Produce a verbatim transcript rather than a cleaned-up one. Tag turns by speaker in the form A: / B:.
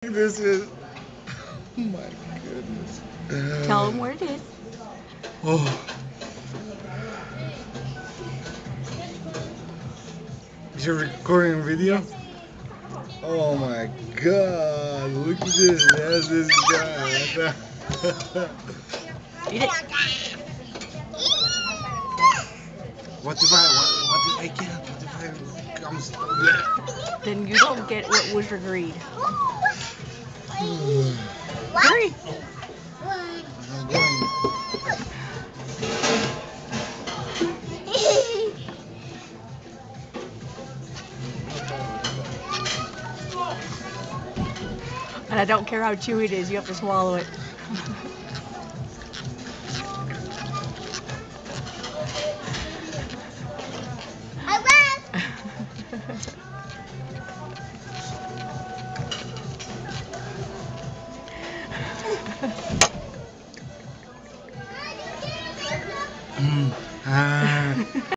A: This is. Oh my goodness.
B: Tell them what it is.
A: Oh. You're recording a video?
B: Yes.
A: Oh my god. Look at this. Yes, this guy.
B: Eat it.
A: What if I what, what if I can't? What if I comes bleh.
B: Then you don't get what was agreed. Hurry.
A: I'm going.
B: And I don't care how chewy it is, you have to swallow it.
A: Mm. Ah.